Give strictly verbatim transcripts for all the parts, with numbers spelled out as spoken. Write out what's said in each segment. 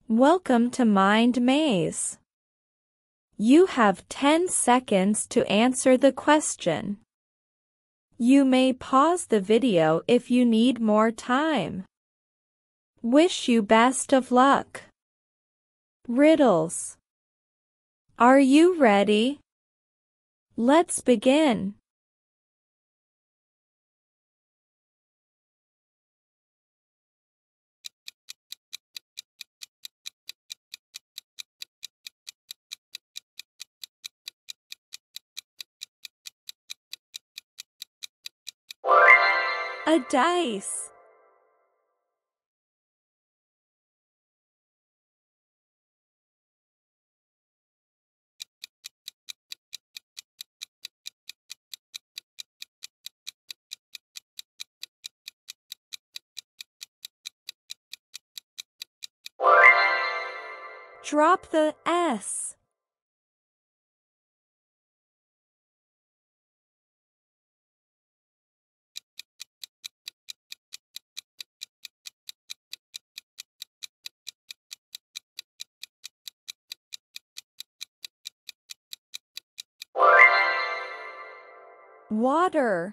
Welcome to Mind Maze. You have ten seconds to answer the question. You may pause the video if you need more time. Wish you best of luck. Riddles. Are you ready? Let's begin. A dice. Drop the S. Water.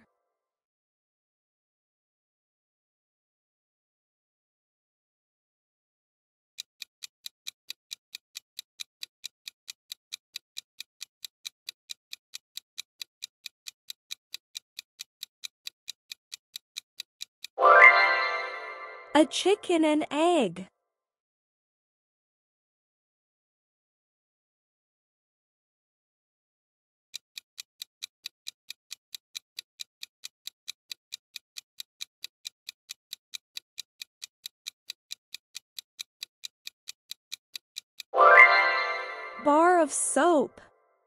A chicken and egg. Bar of soap.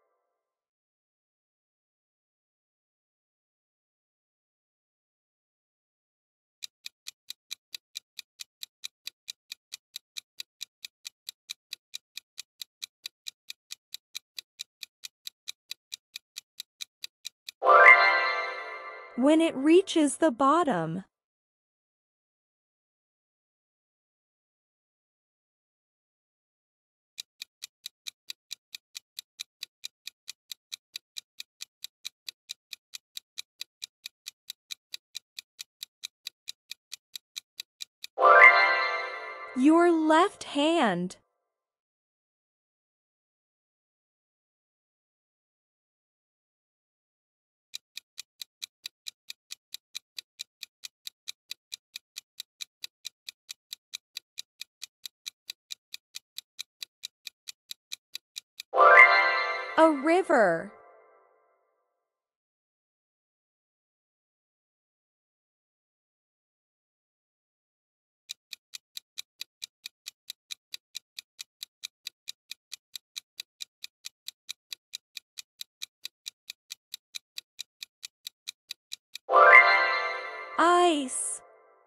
When it reaches the bottom. Your left hand. A river. Ice.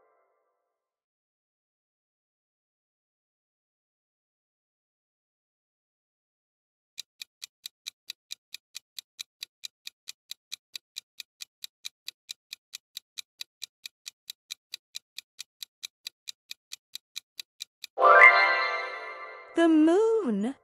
The moon.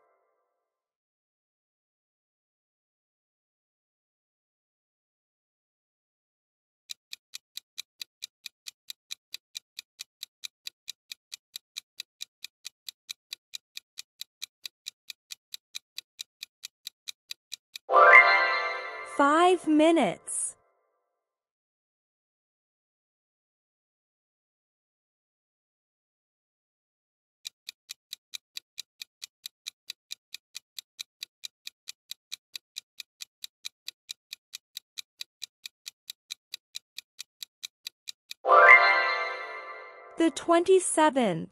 Five minutes. The twenty-seventh.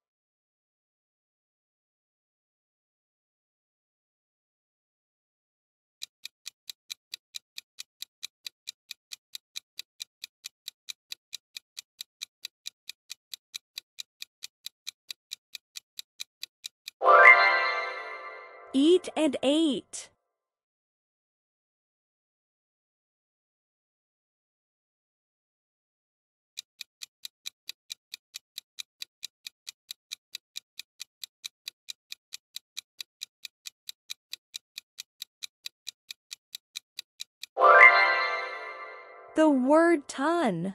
Eat and ate. The word ton.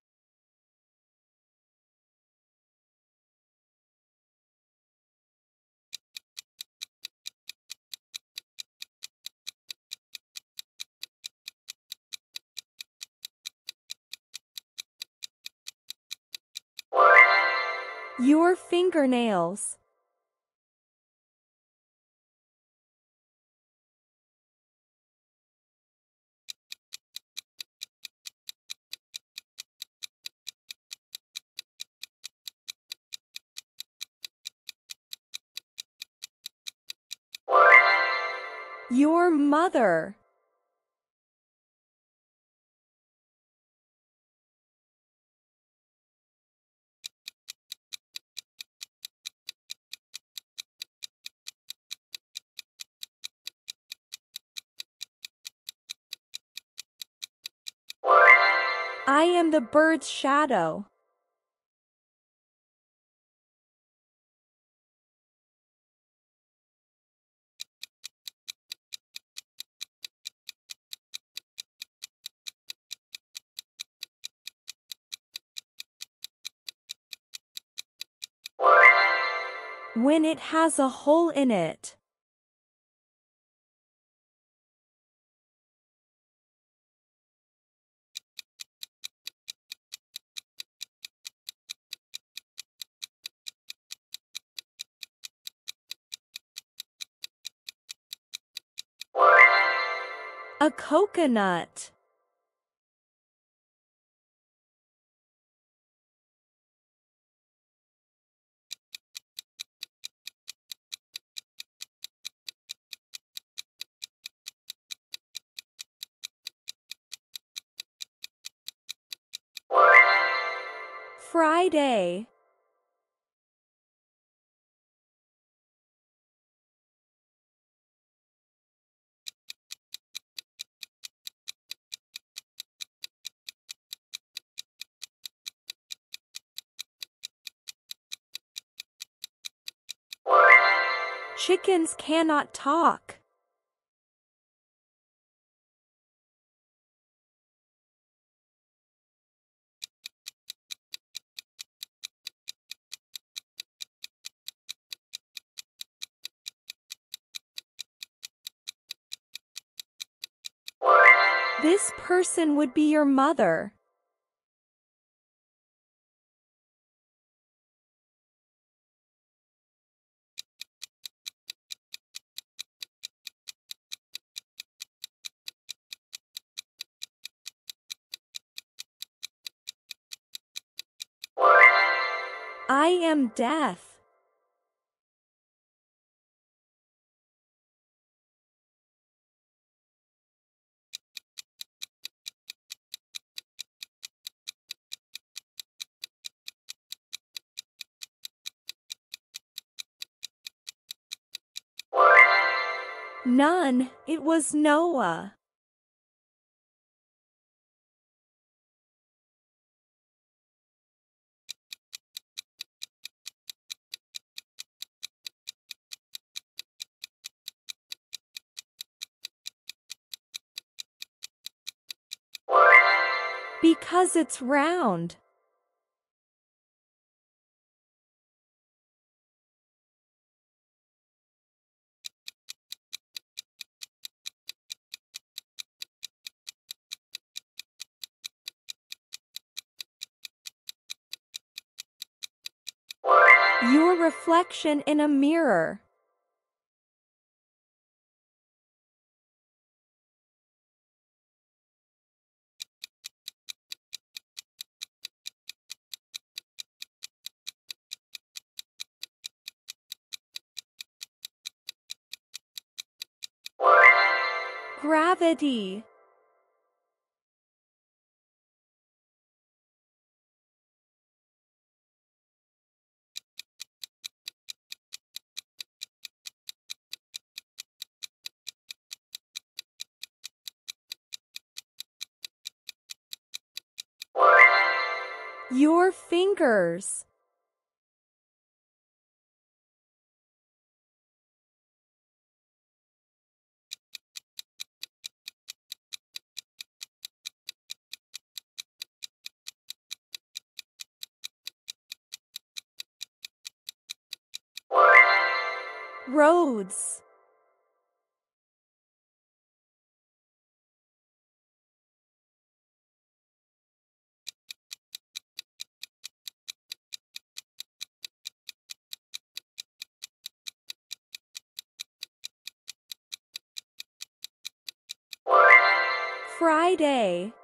Your fingernails. Your mother. I am the bird's shadow. When it has a hole in it. A coconut. Friday. Chickens cannot talk. This person would be your mother. I am death. None, it was Noah. Because it's round. Your reflection in a mirror. Gravity. Your fingers. Roads. Friday.